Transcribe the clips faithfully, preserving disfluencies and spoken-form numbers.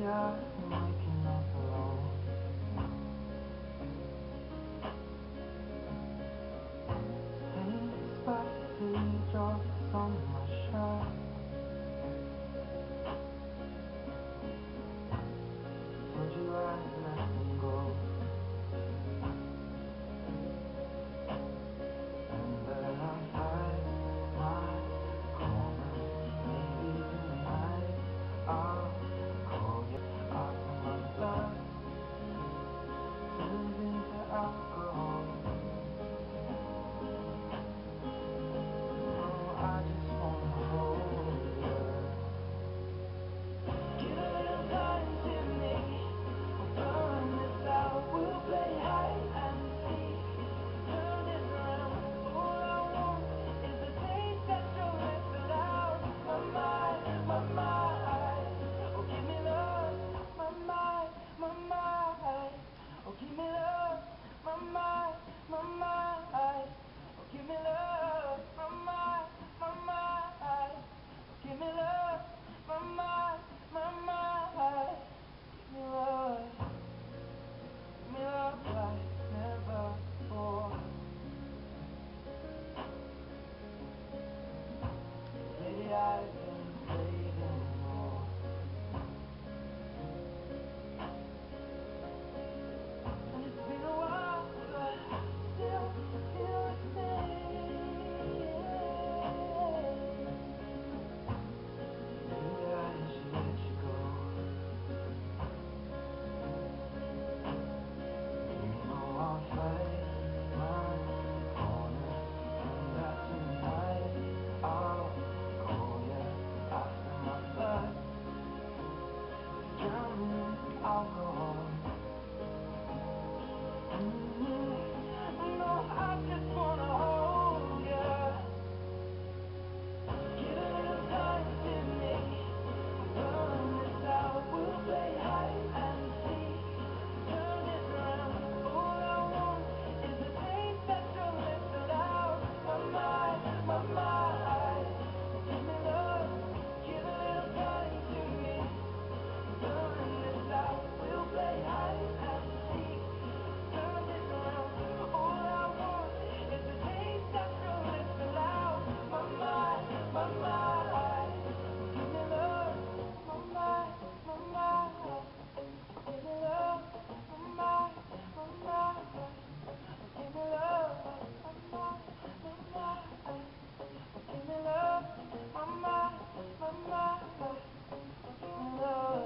I'm waking up alone. Hey, despite the drops on my shirt, would you like let them go? And then I find my corner. Maybe tonight I'll call you after my blood turns into alcohol. Oh, I just wanna hold you. Give a little time to me. We'll burn this out. We'll play hide and seek. Turn this around. All I want is the taste that your lips allow. My mind, my mind. Oh, give me love. My mind, my mind. Oh, give me love. My mind, my mind. Oh, give me love. My mind, my mind. Oh, give me love. My mind, my mind. Give me love. Give me love like never before. Lately I've been craving more. And it's been a while, but I still feel the same. Maybe I should let you go. You know I'll fight my corner, and that tonight I'll call you after my blood is drowning in alcohol. Mm-hmm. No, I just wanna hold you. Give a little time to me. We'll burn this out. We'll play hide and seek. Turn this around. All I want is the taste that your lips allow. My mind, my mind. Give me love. Give a little time to me. Burn this out. We'll play hide and seek. Turn this around. All I want is the taste that your lips allow. My mind, my mind. Give me love. My mind, my mind. Give me love. My mind, my mind. Give me love. My mind, my mind. Give me love. My mind, my mind. Give me love.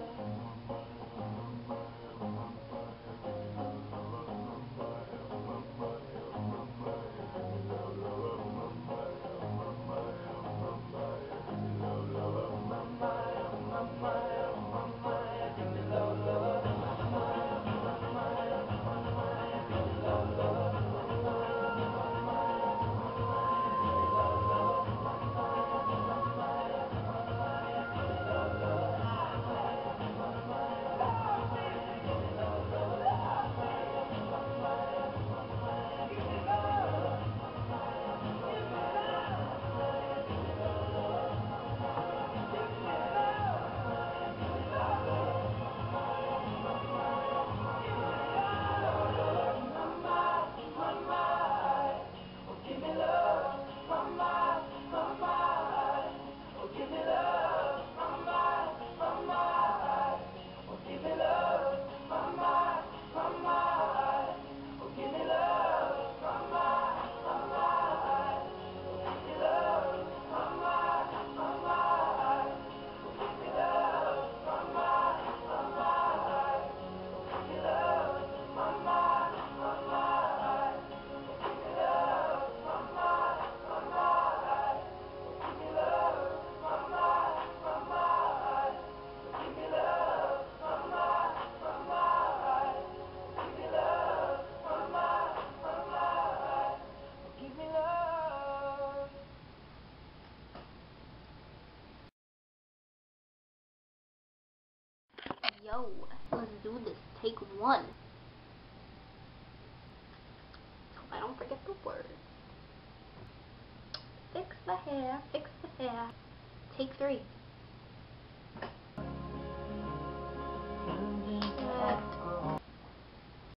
Yo, let's do this. Take one. Hope I don't forget the word. Fix the hair, fix the hair. Take three.